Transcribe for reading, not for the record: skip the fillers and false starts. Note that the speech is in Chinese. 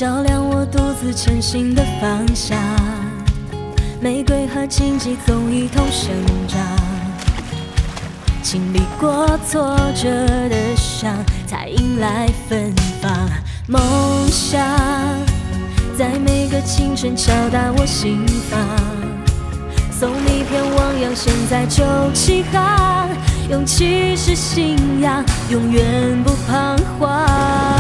照亮我独自前行的方向。玫瑰和荆棘总一同生长，经历过挫折的伤，才迎来芬芳。梦想在每个清晨敲打我心房，送你片汪洋，现在就起航。勇气是信仰，永远不彷徨。